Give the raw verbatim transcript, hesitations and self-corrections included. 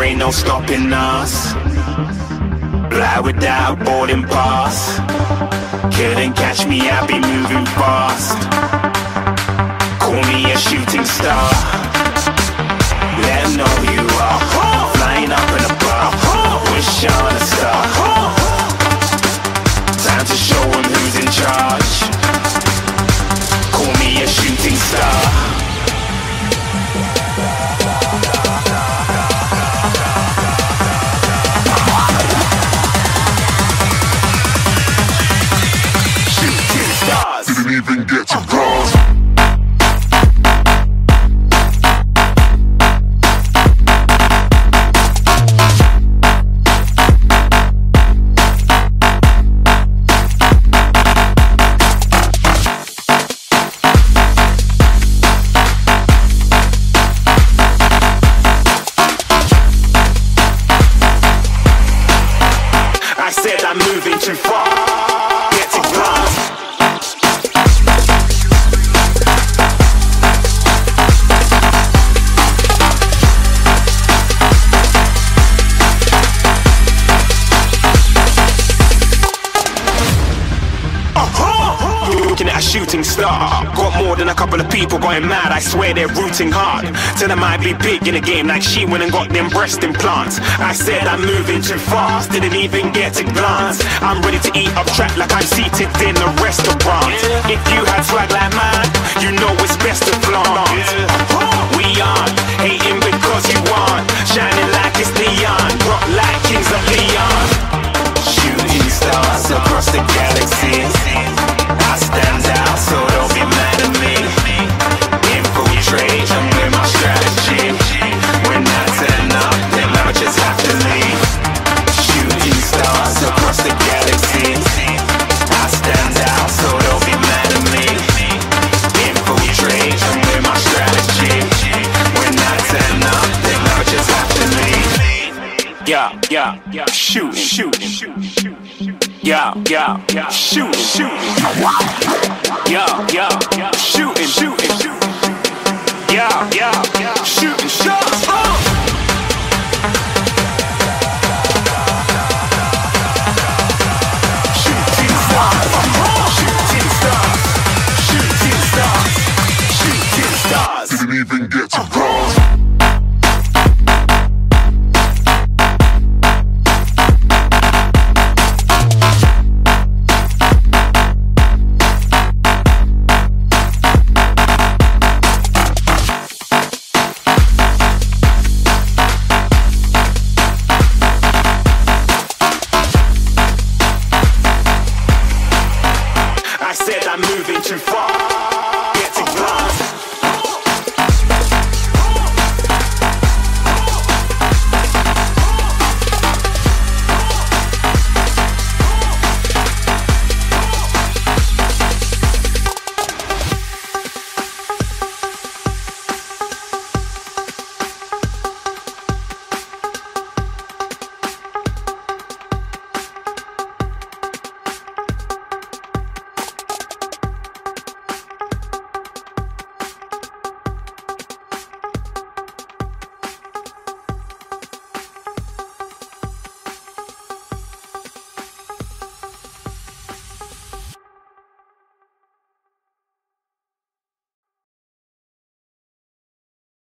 ain't no stopping us. Fly without boarding pass. Couldn't catch me, I be moving fast. Call me a shooting star. Let 'em know who you are. Flying up in a bar. Wish on a star. Time to show 'em who's in charge. Call me a shooting star. Didn't even get to cross. I said I'm moving too far. Get to glass. Looking at a shooting star. Got more than a couple of people going mad. I swear they're rooting hard. Tell them I'd be big in the game like she went and got them breast implants. I said I'm moving too fast, didn't even get to glance. I'm ready to eat up track like I'm seated in a restaurant. If you had swag like mine, you know it's best to flaunt. We aren't hating because you aren't shining like it's neon, rock like kings of Leon. Shooting stars across the galaxy. I stand out, so don't be mad at me. Infiltrate, I'm with my strategy. When I turn up, them amateurs have to leave. Shooting stars across the galaxy. I stand out, so don't be mad at me. Infiltrate, I'm with my strategy. When I turn up, them amateurs have to leave. Yeah, yeah, yeah, shooting, shooting, shooting. Yeah, yeah, yeah, shooting, shooting. Yeah, yeah, yeah, shooting, shooting, shooting. Yeah, yeah, yeah, shooting shots. Oh! Shooting stars, shooting stars, shooting stars, shooting stars. Didn't even get to cross.